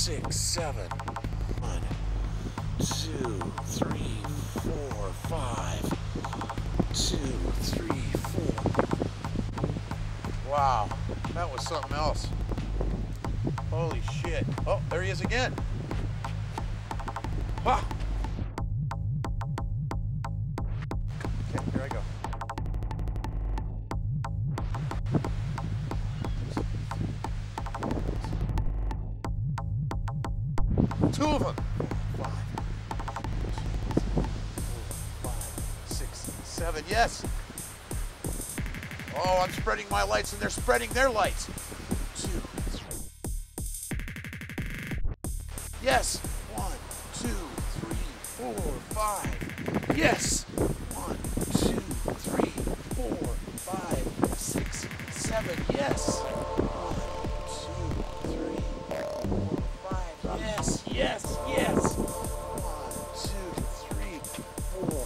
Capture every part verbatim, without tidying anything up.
six, seven. One, two, three, four, five. Two, three, four. Wow, that was something else. Holy shit. Oh, there he is again. Ah. Okay, here I go. Two of them. Five, four, five, six, seven. Yes. Oh, I'm spreading my lights and they're spreading their lights. Two, three. Yes. One, two, three, four, five. Yes. One, two, three, four, five, six, seven. Yes. Yes, yes, yes. One, two, three, four.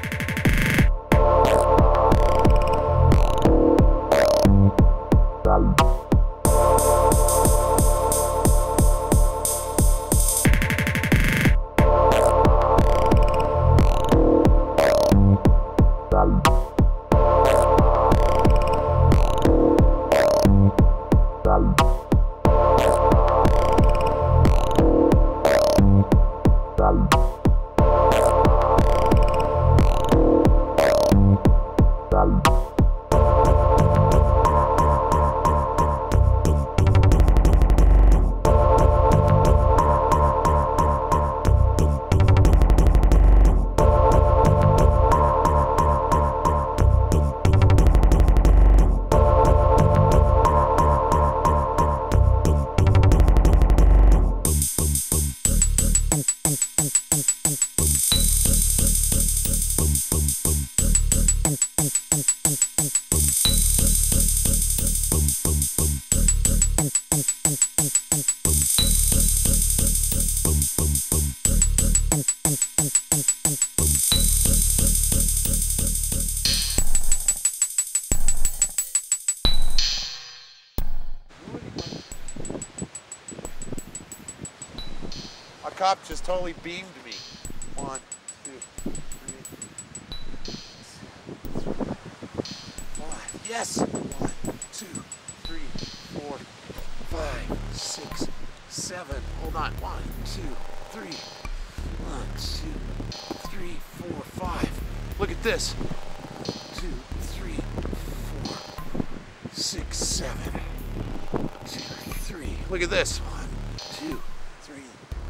A cop just totally beamed me. One, two, three, five. Yes. One, two, three, four, five, six, seven. Hold on. One, two, three. One, two, three, four, five. Look at this. Two, three, four, six, seven. Two, three. Look at this. One, two, three.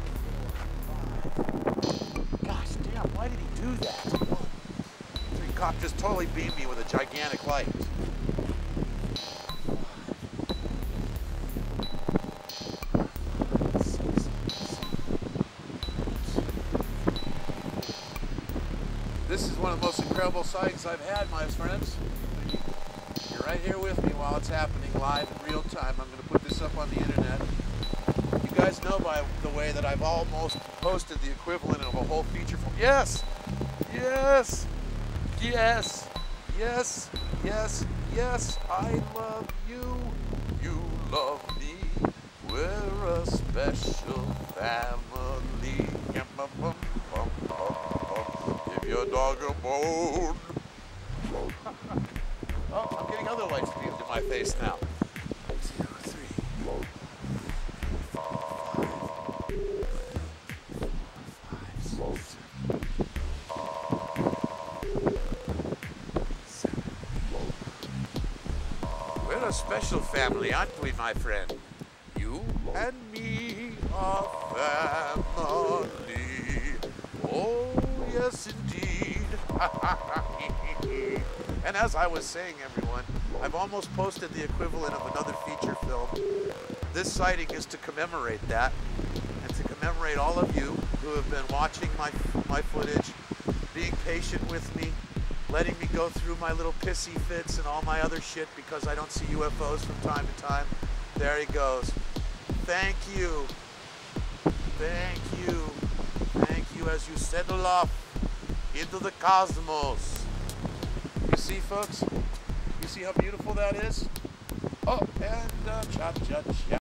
Gosh damn, why did he do that? One, three. Cop just totally beamed me with a gigantic light. This is one of the most incredible sightings I've had, my friends. You're right here with me while it's happening live in real time. I'm going to put this up on the internet. You guys know, by the way, that I've almost posted the equivalent of a whole feature film. Yes, yes, yes, yes, yes, yes. I love you, you love me. We're a special family. Give your dog a bone. Oh, I'm getting other lights beamed in my face now. Two, three, four, five, six, seven. We're a special family, aren't we, my friend? You and me are family. Oh, yes, indeed. And as I was saying, everyone, I've almost posted the equivalent of another feature film. This sighting is to commemorate that, and to commemorate all of you who have been watching my, my footage, being patient with me, letting me go through my little pissy fits and all my other shit because I don't see U F Os from time to time. There he goes. Thank you. Thank you. Thank you as you settle off into the cosmos. You see, folks? You see how beautiful that is? Oh, and uh, cha-cha-cha.